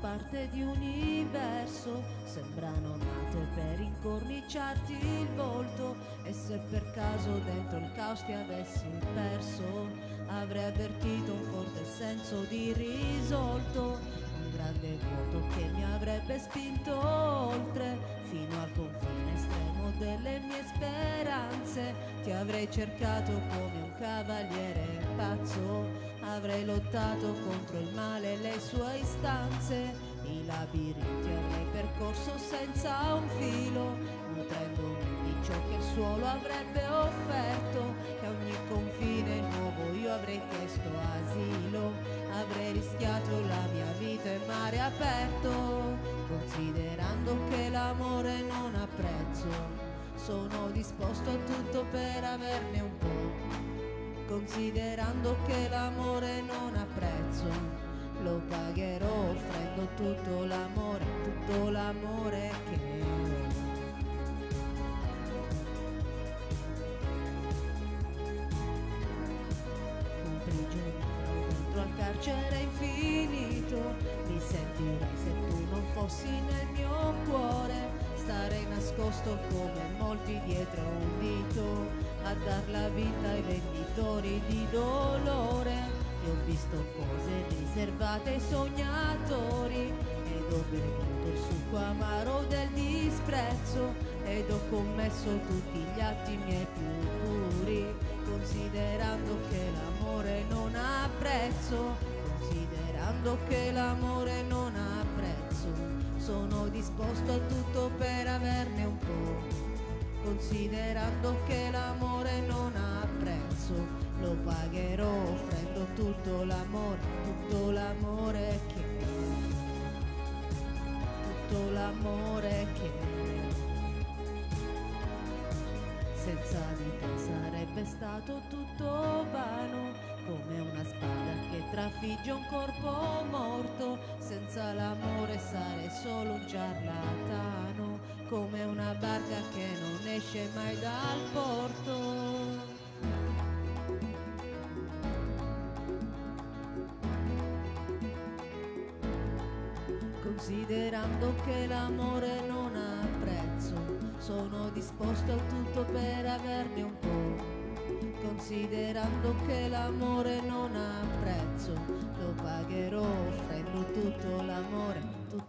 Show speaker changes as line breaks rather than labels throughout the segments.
parte di universo, sembrano nate per incorniciarti il volto. E se per caso dentro il caos ti avessi perso, avrei avvertito un forte senso di risolto, un grande vuoto che mi avrebbe spinto oltre, fino al confine estremo delle mie speranze. Ti avrei cercato come un cavaliere pazzo, avrei lottato contro il male e le sue istanze, i labirinti avrei percorso senza un filo, nutrendomi di ciò che il suolo avrebbe offerto, e a ogni confine nuovo io avrei chiesto asilo, avrei rischiato la mia vita in mare aperto, considerando che l'amore non ha prezzo, sono disposto a tutto per averne un po', considerando che l'amore non ha prezzo, lo pagherò offrendo tutto l'amore che ho. Un prigioniero dentro al carcere infinito, mi sentirei se tu non fossi nel mio cuore, starei nascosto come molti dietro un dito, a dar la vita ai venditori di dolore. E ho visto cose riservate ai sognatori, ed ho bevuto il succo amaro del disprezzo, ed ho commesso tutti gli atti miei più puri, considerando che l'amore non ha prezzo, considerando che l'amore non ha prezzo, sono disposto a tutto per averne un po', considerando che l'amore non ha prezzo, lo pagherò offrendo tutto l'amore che ho, tutto l'amore che ho. Senza di te sarebbe stato tutto vano, come una spada che trafigge un corpo morto, senza l'amore sarei solo un ciarlatano, come una barca che non esce mai dal porto. Considerando che l'amore non ha prezzo, sono disposto a tutto per averne un po', considerando che l'amore non ha prezzo, lo pagherò offrendo tutto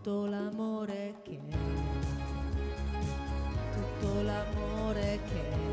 l'amore che ho, tutto l'amore che ho.